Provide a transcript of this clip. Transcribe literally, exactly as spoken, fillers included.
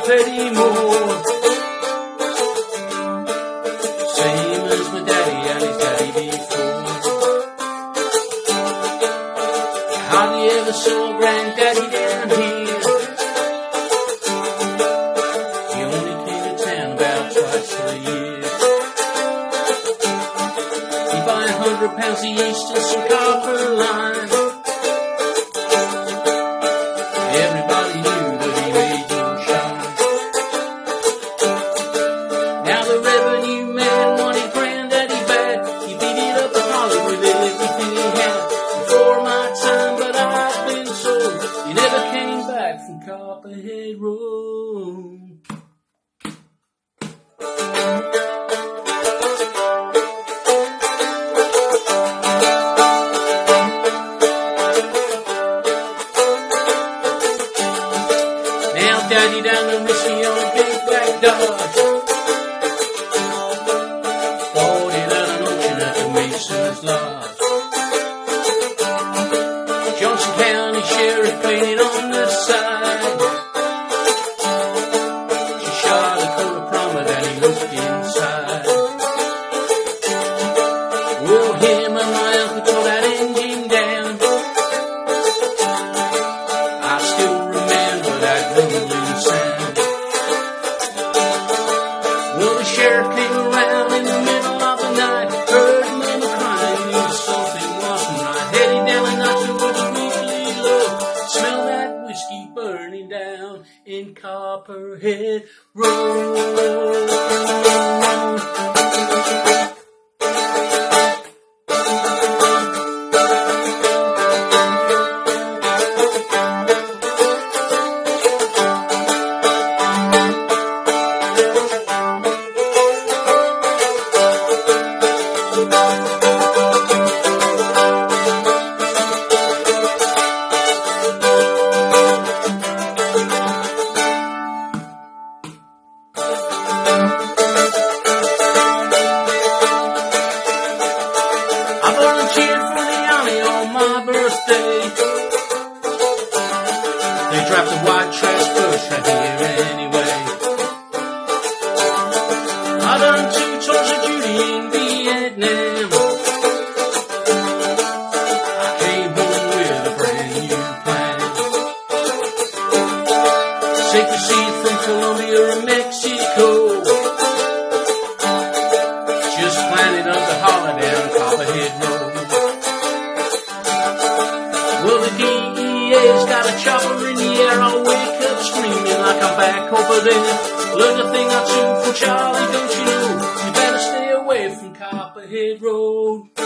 anymore. Same as my daddy and his daddy before. Hardly ever saw granddaddy down here. He only came to town about twice a year. He'd buy a hundred pounds of yeast and some copper line. Everybody knew that he made them shine. Now the revenue man wanted granddaddy back. He beat it up in Hollywood with everything he had. Before my time, but I've been sold. He never came back from Copperhead Road. Daddy down the whiskey on a big black Dodge. Bought it at an auction at the Mason's Lodge. Johnson County Sheriff painted on the side. She shot a coat of primer and he looked inside. Oh, him and my uncle tore that engine down. I still remember that rumbling sound. Well, the sheriff came around in the middle of the night, heard mama crying, knew something wasn't right. Heading down the notch with a weekly look, smell that whiskey burning down in Copperhead Road. I volunteered for the army on my birthday. They dropped the white trash bush right here anyway. I done two tours of duty in Vietnam. I came home with a brand new plan. Safe to see from Colombia and Mexico. Just planted up the holiday on Copperhead Road. Well, the D E A's got a chopper in the air. I'll wake up screaming like I'm back over there. Learn a thing or two from Charlie, don't you know? You better stay away from Copperhead Road.